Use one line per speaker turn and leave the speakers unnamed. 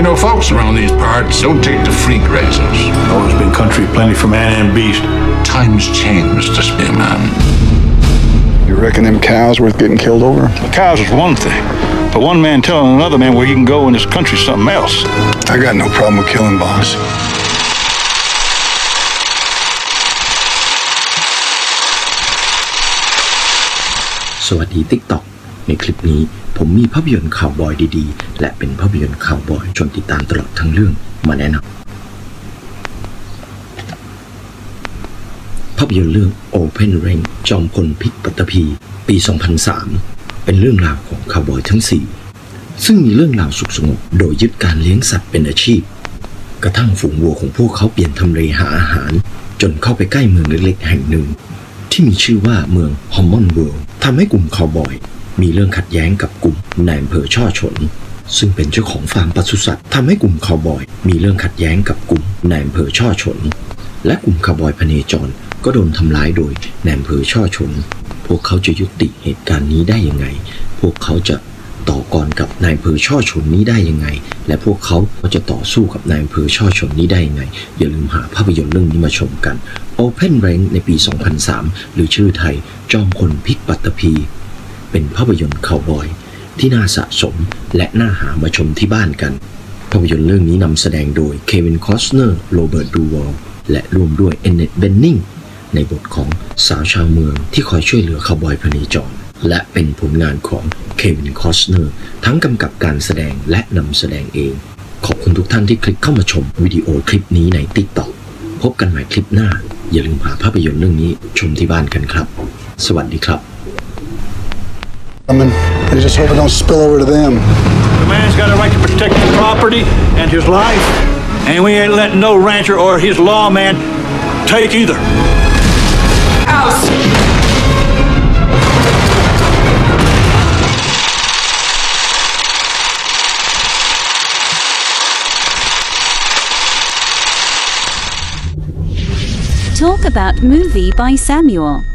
know, folks around these parts don't take to freak races.
Always been country plenty for man and beast.
Times change, Mr. Spearman.
You reckon them cows worth getting killed over?
The cows is one thing, but one man telling another man where he can go in this country is something else.
I got no problem with killing boss.
สวัสดี TikTok ในคลิปนี้ผมมีภาพยนตร์ข่าวบอยดีๆและเป็นภาพยนตร์ข่าวบอยชวนติดตามตลอดทั้งเรื่องมาแนะนำภาพยนตร์เรื่อง Open Range จอมพลพลิกปัตตภีปี 2003 เป็นเรื่องราวของข่าวบอยทั้ง 4ซึ่งมีเรื่องราวสุขสงบโดยยึดการเลี้ยงสัตว์เป็นอาชีพกระทั่งฝูงวัวของพวกเขาเปลี่ยนทำเลหาอาหารจนเข้าไปใกล้เมืองเล็กๆแห่งหนึ่งที่มีชื่อว่าเมืองฮอมมอนเวิลด์ทำให้กลุ่มคาวบอยมีเรื่องขัดแย้งกับกลุ่มนายอำเภอช่อฉนซึ่งเป็นเจ้าของฟาร์มปศุสัตว์ทำให้กลุ่มคาวบอยมีเรื่องขัดแย้งกับกลุ่มนายอำเภอช่อฉนและกลุ่มคาวบอยพเนจรก็โดนทำร้ายโดยนายอำเภอช่อฉนพวกเขาจะยุติเหตุการณ์นี้ได้ยังไงพวกเขาจะต่อกรกับนายอำเภอช่อฉนนี้ได้ยังไงและพวกเขาจะต่อสู้กับนายอำเภอช่อฉนนี้ได้ยังไงอย่าลืมหาภาพยนตร์เรื่องนี้มาชมกัน Open Range ในปี 2003 หรือชื่อไทยจอมพลพลิกปัตตภีเป็นภาพยนตร์คาวบอยที่น่าสะสมและน่าหามาชมที่บ้านกันภาพยนตร์เรื่องนี้นำแสดงโดยเควินคอสเนอร์โรเบิร์ตดูวอลและรวมด้วยเอนเนตเบนนิงในบทของสาวชาวเมืองที่คอยช่วยเหลือคาวบอยพเนจรและเป็นผลงานของเควินคอสเนอร์ทั้งกำกับการแสดงและนำแสดงเองขอบคุณทุกท่านที่คลิกเข้ามาชมวิดีโอคลิปนี้ใน TikTok พบกันใหม่คลิปหน้าอย่าลืมหาภาพยนตร์เรื่องนี้ชมที่บ้านกันครับสวัสดีครับ
I just hope it don't spill over to them.
The man's got a right to protect his property and his life, and we ain't letting no rancher or his lawman take either.
House.
Talk about movie by Samuel.